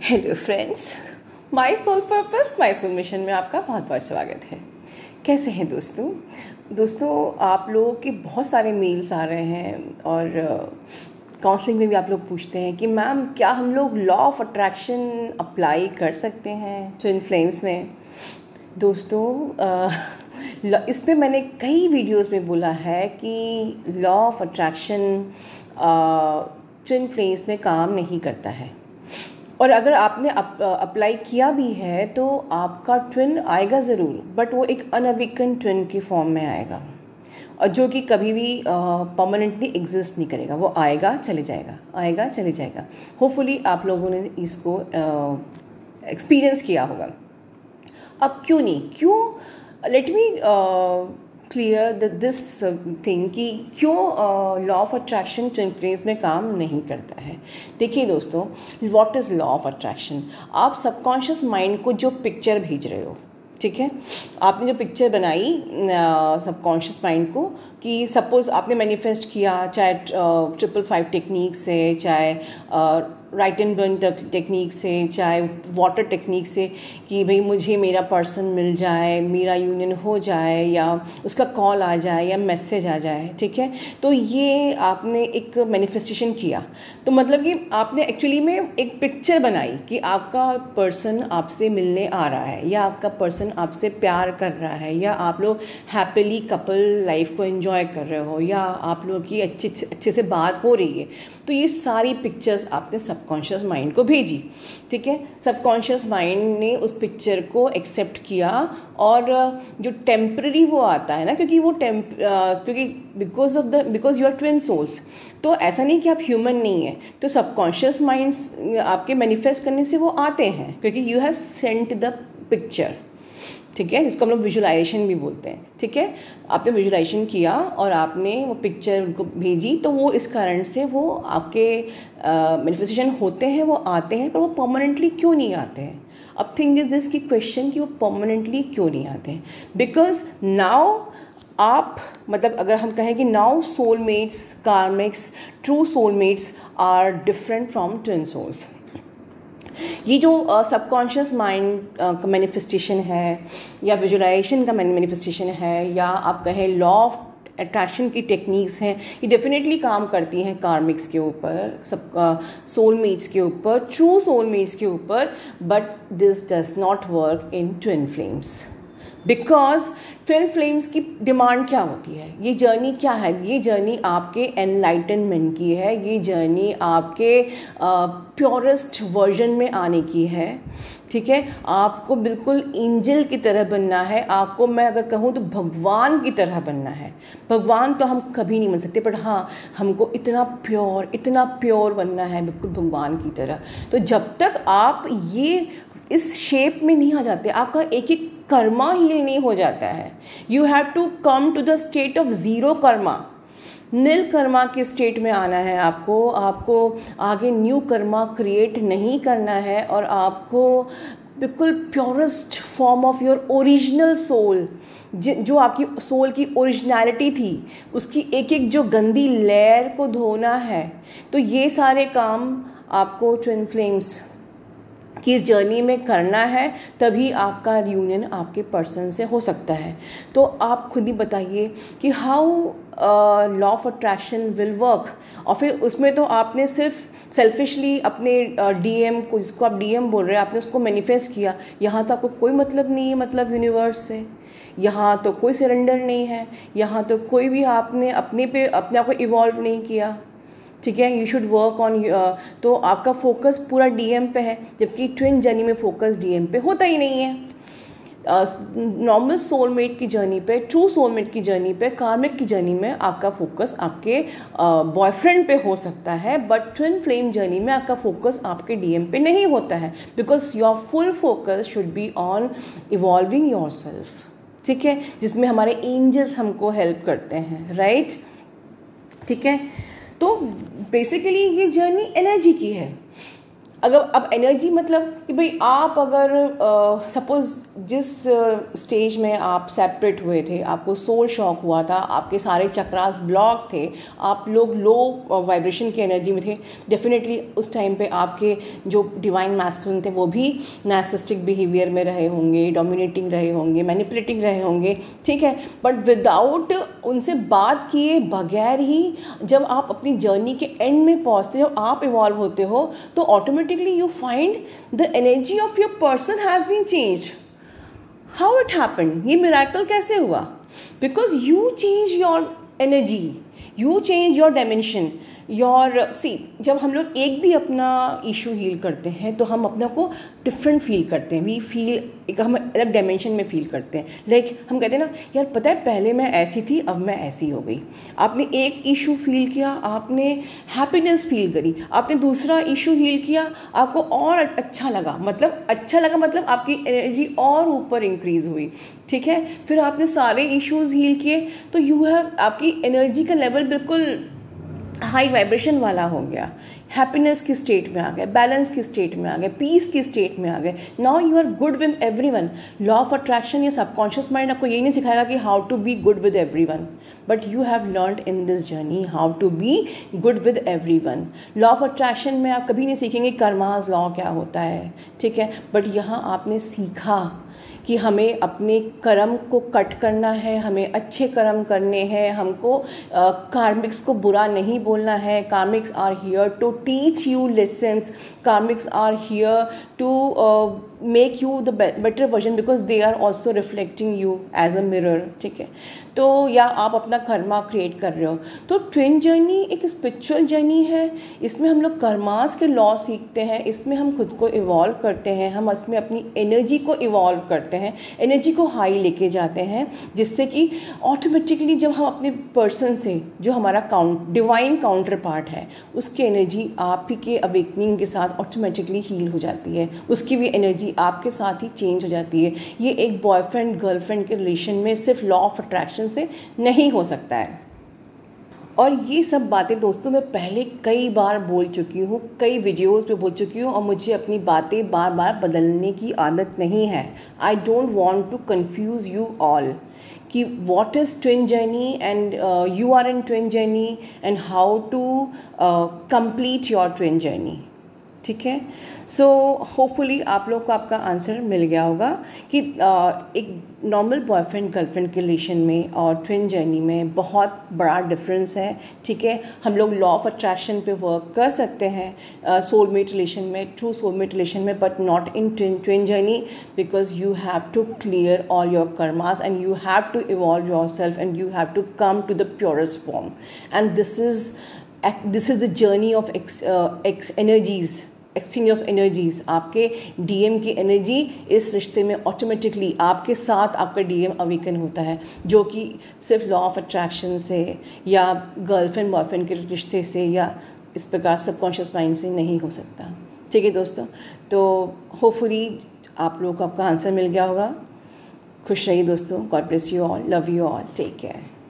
Hello friends, my soul purpose my soul mission में आपका बहुत बहुत स्वागत है। कैसे हैं दोस्तों आप लोगों के बहुत सारे मेल्स आ रहे हैं और काउंसलिंग में भी आप लोग पूछते हैं कि मैम क्या हम लोग लॉ ऑफ अट्रैक्शन अप्लाई कर सकते हैं ट्विन फ्लेम्स में। दोस्तों इस पे मैंने कई वीडियोस में बोला है कि law of attraction twin flames में काम नहीं करता है, और अगर आपने अप्लाई किया भी है तो आपका ट्विन आएगा ज़रूर, बट वो एक अनअवेकन ट्विन की फॉर्म में आएगा और जो कि कभी भी परमानेंटली एग्जिस्ट नहीं करेगा। वो आएगा चले जाएगा। होपफुली आप लोगों ने इसको एक्सपीरियंस किया होगा। अब let me clear this thing कि क्यों law of attraction twin flames में काम नहीं करता है। देखिए दोस्तों, what is law of attraction. आप सबकॉन्शियस माइंड को जो पिक्चर भेज रहे हो, ठीक है, आपने जो पिक्चर बनाई सबकॉन्शियस माइंड को कि सपोज़ आपने मैनिफेस्ट किया, चाहे 555 टेक्निक से, चाहे राइट एंड बर्न टेक्निक से, चाहे वाटर टेक्निक से, कि भाई मुझे मेरा पर्सन मिल जाए, मेरा यूनियन हो जाए, या उसका कॉल आ जाए या मैसेज आ जाए, ठीक है। तो ये आपने एक मैनिफेस्टेशन किया, तो मतलब कि आपने एक्चुअली में एक पिक्चर बनाई कि आपका पर्सन आपसे मिलने आ रहा है, या आपका पर्सन आपसे प्यार कर रहा है, या आप लोग हैप्पीली कपल लाइफ को एंजॉय कर रहे हो, या आप लोगों की अच्छे से बात हो रही है। तो ये सारी पिक्चर्स आपने सबकॉन्शियस माइंड को भेजी, ठीक है। सबकॉन्शियस माइंड ने उस पिक्चर को एक्सेप्ट किया, और जो टेम्पररी वो आता है ना, क्योंकि because you are twin souls, तो ऐसा नहीं कि आप ह्यूमन नहीं है, तो सबकॉन्शियस माइंड आपके मैनिफेस्ट करने से वो आते हैं, क्योंकि you have sent the picture, ठीक है, जिसको हम लोग विजुलाइजेशन भी बोलते हैं, ठीक है। आपने विजुलाइजेशन किया और आपने वो पिक्चर उनको भेजी, तो वो इस कारण से वो आपके मैनिफेस्टेशन होते हैं, वो आते हैं, पर वो परमानेंटली क्यों नहीं आते हैं। अब थिंग इज दिस की क्वेश्चन कि वो परमानेंटली क्यों नहीं आते हैं, बिकॉज नाउ आप मतलब अगर हम कहें कि now soulmates, karmics, true soulmates are different from twin souls. ये जो सबकॉन्शियस माइंड का मैनिफेस्टेशन है, या विजुलाइजेशन का मैनिफेस्टेशन है, या आप कहें लॉ ऑफ अट्रैक्शन की टेक्निक्स हैं, ये डेफिनेटली काम करती हैं कार्मिक्स के ऊपर, सब सोलमेट्स के ऊपर, ट्रू सोलमेट्स के ऊपर, but this does not work in twin flames. Because twin flames की डिमांड क्या होती है, ये जर्नी क्या है, ये जर्नी आपके एनलाइटनमेंट की है, ये जर्नी आपके प्योरेस्ट वर्जन में आने की है, ठीक है। आपको बिल्कुल एंजल की तरह बनना है, आपको मैं अगर कहूँ तो भगवान की तरह बनना है। भगवान तो हम कभी नहीं बन सकते, बट हाँ, हमको इतना प्योर बनना है, बिल्कुल भगवान की तरह। तो जब तक आप ये इस शेप में नहीं आ जाते, आपका एक कर्मा हील नहीं हो जाता है। You have to come to the state of zero karma, nil karma के स्टेट में आना है आपको आगे न्यू कर्मा क्रिएट नहीं करना है, और आपको बिल्कुल purest form of your original soul, जो आपकी सोल की ओरिजिनलिटी थी, उसकी एक जो गंदी लेयर को धोना है। तो ये सारे काम आपको ट्विन फ्लेम्स कि इस जर्नी में करना है, तभी आपका यूनियन आपके पर्सन से हो सकता है। तो आप खुद ही बताइए कि how law of attraction will work. और फिर उसमें तो आपने सिर्फ सेल्फिशली अपने डीएम को, जिसको आप डीएम बोल रहे हैं, आपने उसको मैनिफेस्ट किया। यहाँ तो आपको कोई मतलब नहीं है, मतलब यूनिवर्स से यहाँ तो कोई सरेंडर नहीं है, यहाँ तो कोई भी आपने अपने आप को इवॉल्व नहीं किया, ठीक है। यू शुड वर्क ऑन, तो आपका फोकस पूरा डीएम पे है, जबकि ट्विन जर्नी में फोकस डीएम पे होता ही नहीं है। नॉर्मल सोलमेट की जर्नी पे, ट्रू सोलमेट की जर्नी पे, कार्मिक की जर्नी में आपका फोकस आपके बॉयफ्रेंड पे हो सकता है, बट ट्विन फ्लेम जर्नी में आपका फोकस आपके डीएम पे नहीं होता है, because your full focus should be on evolving yourself, ठीक है, जिसमें हमारे एंजल्स हमको हेल्प करते हैं, राइट, ठीक है। तो बेसिकली ये जर्नी एनर्जी की है। अगर अब एनर्जी मतलब कि भाई आप अगर सपोज जिस स्टेज में आप सेपरेट हुए थे, आपको सोल शॉक हुआ था, आपके सारे चक्रास ब्लॉक थे, आप लोग लो वाइब्रेशन की एनर्जी में थे, डेफिनेटली उस टाइम पे आपके जो डिवाइन मैस्कुलिन थे वो भी नार्सिसिस्टिक बिहेवियर में रहे होंगे, डोमिनेटिंग रहे होंगे, मैनिपुलेटिंग रहे होंगे, ठीक है। बट विदाउट उनसे बात किए बगैर ही जब आप अपनी जर्नी के एंड में पहुंचते, जब आप इवॉल्व होते हो, तो automatically you find the energy of your person has been changed. How it happened? ये मिरेकल कैसे हुआ? Because you change your energy, you change your dimension, your जब हम लोग एक भी अपना इशू हील करते हैं तो हम अपना को डिफरेंट फील करते हैं, वी फील एक हम अलग डायमेंशन में फील करते हैं। लाइक हम कहते हैं ना, यार पता है पहले मैं ऐसी थी, अब मैं ऐसी हो गई। आपने एक इशू फील किया, आपने हैप्पीनेस फील करी, आपने दूसरा इशू हील किया, आपको और अच्छा लगा, मतलब आपकी एनर्जी और ऊपर इंक्रीज हुई, ठीक है। फिर आपने सारे इश्यूज हील किए तो यू हैव, आपकी एनर्जी का लेवल बिल्कुल हाई वाइब्रेशन वाला हो गया, हैप्पीनेस की स्टेट में आ गए, बैलेंस की स्टेट में आ गए, पीस की स्टेट में आ गए। Now you are good with everyone. Law of attraction या सबकॉन्शियस माइंड आपको यही नहीं सिखाएगा कि how to be good with everyone, but you have learned in this journey how to be good with everyone. Law of attraction में आप कभी नहीं सीखेंगे कर्मास लॉ क्या होता है, ठीक है, बट यहाँ आपने सीखा कि हमें अपने कर्म को कट करना है, हमें अच्छे कर्म करने हैं, हमको कार्मिक्स को बुरा नहीं बोलना है। Karmics are here to teach you lessons, karmics are here to make you the better version because they are also reflecting you as a mirror, ठीक है। तो या आप अपना कर्मा क्रिएट कर रहे हो। तो ट्विन जर्नी एक स्पिरिचुअल जर्नी है, इसमें हम लोग कर्मास के लॉ सीखते हैं, इसमें हम खुद को इवॉल्व करते हैं, हम इसमें अपनी एनर्जी को इवॉल्व करते हैं, एनर्जी को हाई लेके जाते हैं, जिससे कि ऑटोमेटिकली जब हम अपने पर्सन से जो हमारा डिवाइन काउंटर पार्ट है उसकी एनर्जी आप ही के अवेकनिंग के साथ ऑटोमेटिकली हील हो जाती है, उसकी भी एनर्जी आपके साथ ही चेंज हो जाती है। ये एक बॉयफ्रेंड गर्लफ्रेंड के रिलेशन में सिर्फ लॉ ऑफ अट्रैक्शन से नहीं हो सकता है। और ये सब बातें दोस्तों मैं पहले कई बार बोल चुकी हूँ, कई वीडियोस में बोल चुकी हूँ, और मुझे अपनी बातें बार बार बदलने की आदत नहीं है। I don't want to confuse you all कि what is twin journey and you are in twin journey and how to complete your twin journey, ठीक है। सो होपफुली आप लोग को आपका आंसर मिल गया होगा कि एक नॉर्मल बॉयफ्रेंड गर्लफ्रेंड के रिलेशन में और ट्विन जर्नी में बहुत बड़ा डिफरेंस है, ठीक है। हम लोग लॉ ऑफ अट्रैक्शन पे वर्क कर सकते हैं सोलमेट रिलेशन में, ट्रू सोलमेट रिलेशन में, but not in twin journey because you have to clear all your karmas and you have to evolve yourself and you have to come to the purest form and this is the journey of energies, exchange of energies. आपके DM की energy इस रिश्ते में automatically आपके साथ आपका DM awaken होता है, जो कि सिर्फ लॉ ऑफ अट्रैक्शन से या गर्लफ्रेंड बॉयफ्रेंड के रिश्ते से या इस प्रकार सबकॉन्शियस माइंड से नहीं हो सकता, ठीक है दोस्तों। तो होपफुली आप लोगों को आपका आंसर मिल गया होगा। खुश रहिए दोस्तों, God bless you all, love you all, take care.